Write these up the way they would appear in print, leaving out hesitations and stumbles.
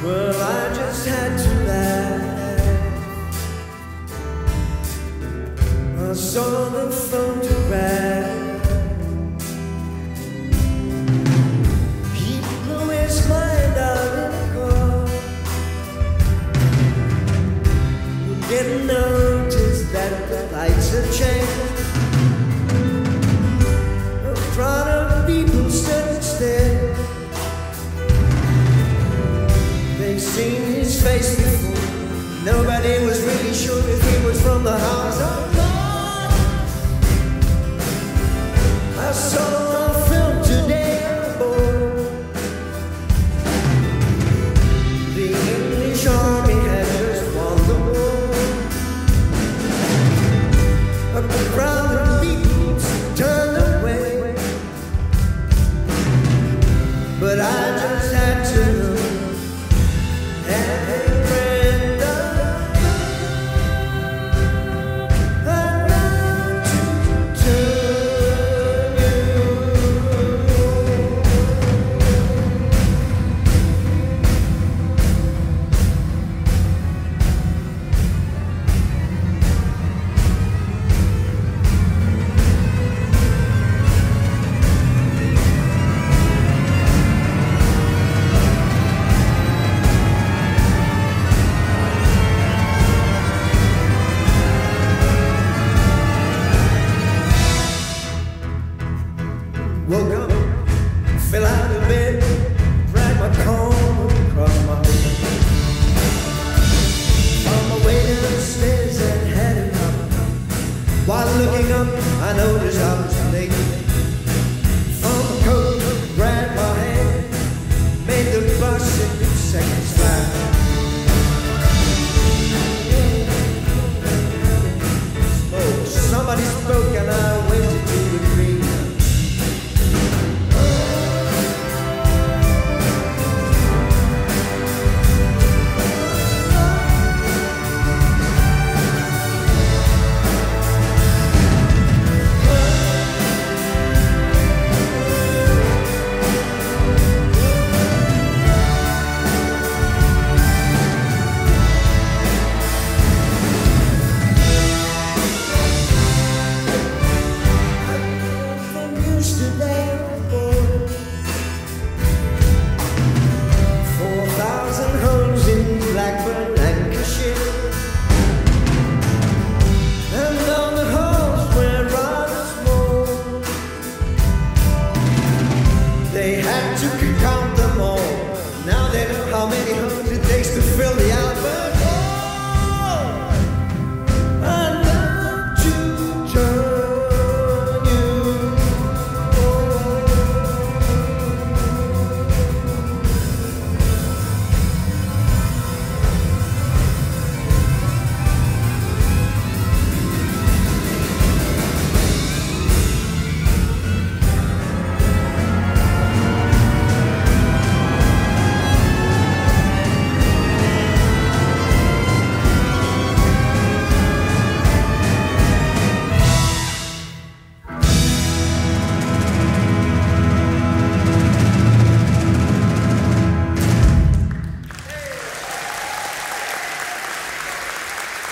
Well, I just had to laugh. I saw the photograph. He blew his mind out in a car. You didn't notice that the lights had changed. A crowd of people stood and stared. They'd seen his face before. Nobody was really sure if he was from the house or not. I saw a film today aboard. The English army had just won the war. A crowd of people turned away, but I just had to know. Woke up, fell out of bed, dragged my comb across my head. Found my way down the stairs and had enough. While looking up, I noticed I was late. Found the coat, grabbed my hand, made the bus in seconds flat. Somebody spoke and I waited to agree. They had to count them all. Now they know how many homes it takes to fill the Albert Hall. I'd love to join you.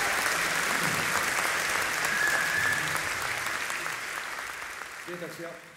Tack ska jag ha.